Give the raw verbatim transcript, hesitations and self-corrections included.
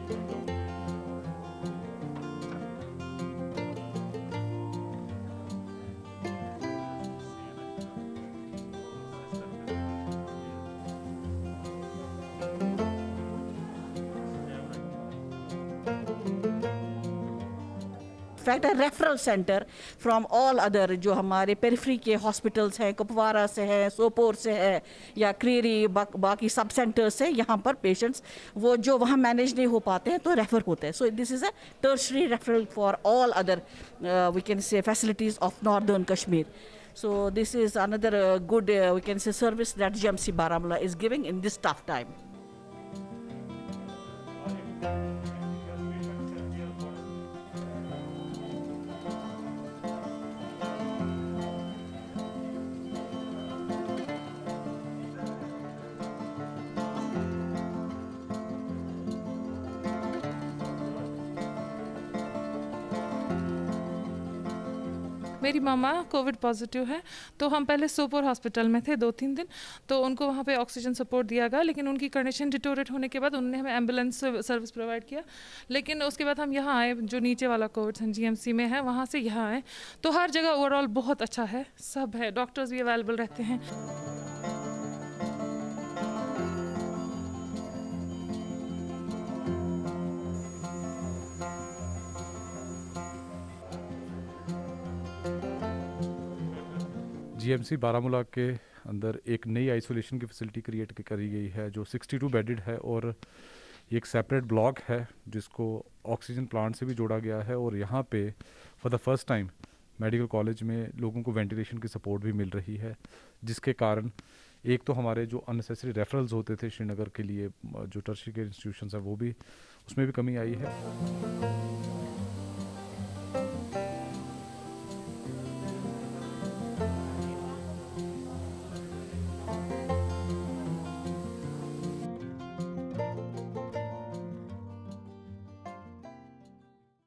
Fact referral centre from all other जो हमारे periphery के हॉस्पिटल्स हैं, कुपवारा से है, सोपोर से है या क्रीरी, बा, बाकी सब सेंटर्स से यहाँ पर पेशेंट्स वो जो वहाँ मैनेज नहीं हो पाते हैं तो रेफर होते हैं. So this is a tertiary referral for all other we can say facilities of northern Kashmir. So this is another uh, good uh, we can say service that G M C Baramulla is giving in this tough time. मेरी मामा Covid positive है, तो हम पहले Sopore hospital में थे दो तीन दिन, तो उनको वहाँ पे ऑक्सीजन सपोर्ट दिया गया, लेकिन उनकी कंडीशन डिटोरेट होने के बाद उन्होंने हमें एम्बुलेंस सर्विस प्रोवाइड किया. लेकिन उसके बाद हम यहाँ आए, जो नीचे वाला कोविड जीएमसी में है वहाँ से यहाँ आए, तो हर जगह ओवरऑल बहुत अच्छा है, सब है, डॉक्टर्स भी अवेलेबल रहते हैं. जीएमसी बारामूला के अंदर एक नई आइसोलेशन की फैसिलिटी क्रिएट करी गई है जो बासठ बेडेड है, और एक सेपरेट ब्लॉक है जिसको ऑक्सीजन प्लांट से भी जोड़ा गया है. और यहाँ पे for the first time medical college में लोगों को वेंटिलेशन की सपोर्ट भी मिल रही है, जिसके कारण एक तो हमारे जो अननेसेसरी रेफरल्स होते थे श्रीनगर के लिए जो टर्शरी के इंस्टीट्यूशंस हैं वो भी उसमें भी कमी आई है.